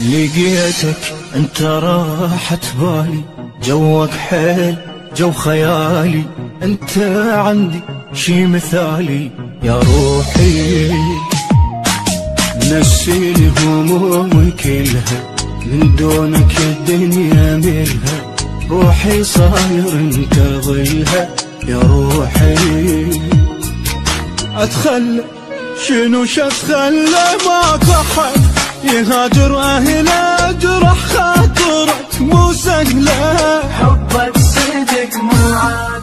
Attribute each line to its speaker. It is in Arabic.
Speaker 1: لقيتك انت راحت بالي، جوك حيل جو خيالي، انت عندي شي مثالي يا روحي. نسيني همومي كلها، من دونك الدنيا ملها، روحي صاير انت ظلها يا روحي. اتخلى شنو اتخلى، ماكو احد يهاجر اهله، جرح خاطرك مو سهله،
Speaker 2: حبك صدق مو عاد